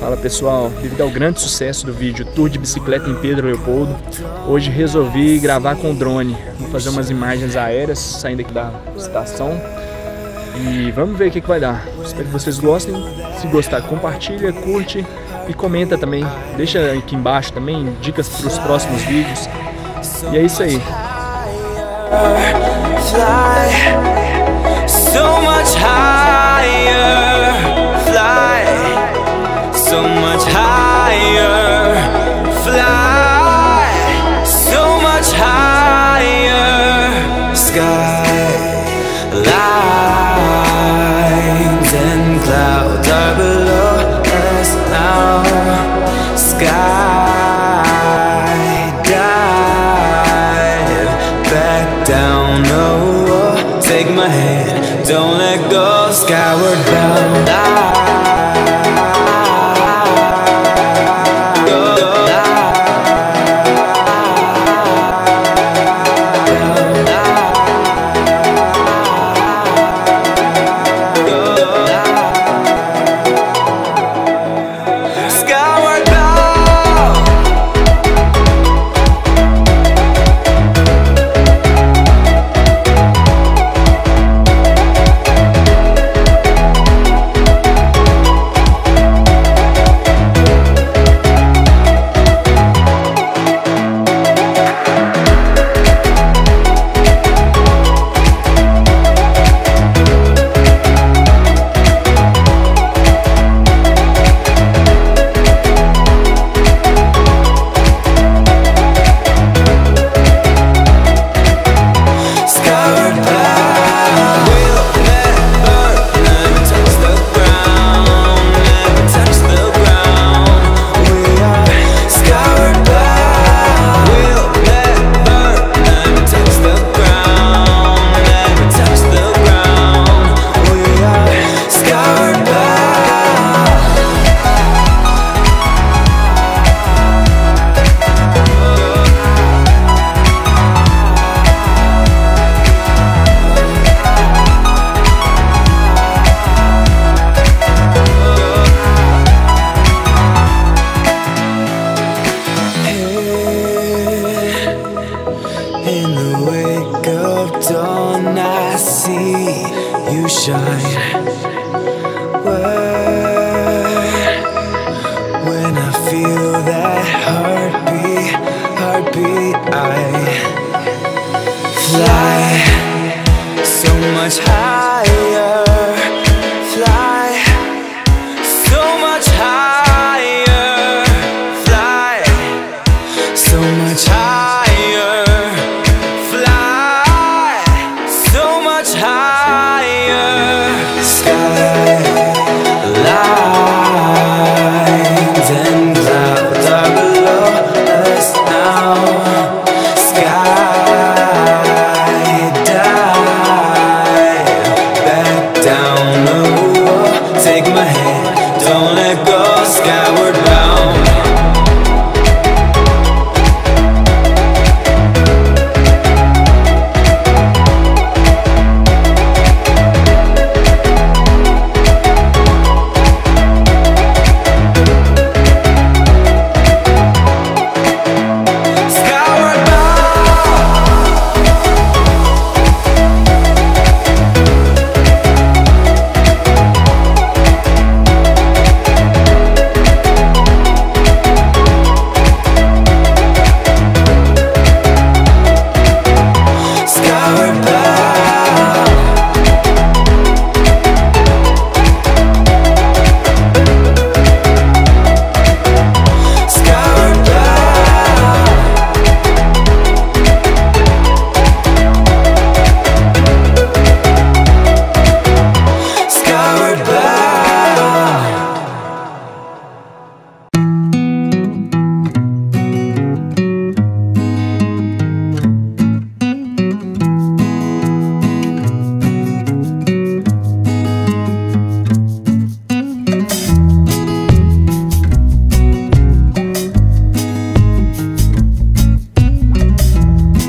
Fala pessoal, devido ao grande sucesso do vídeo Tour de Bicicleta em Pedro Leopoldo, hoje resolvi gravar com o drone. Vou fazer umas imagens aéreas saindo aqui da estação e vamos ver o que vai dar. Espero que vocês gostem. Se gostar, compartilha, curte e comenta também. Deixa aqui embaixo também dicas para os próximos vídeos. E é isso aí. So much higher, fly. So much higher, fly. So much higher, skylines and clouds are below us now. Skydive back down, oh, take my hand, don't let go, skyward bound. In the wake of dawn, I see you shine. When I feel that heartbeat, I fly so much higher, fly so much higher, fly so much higher. Skylines and clouds are below us now. Skydive back down, oh, take my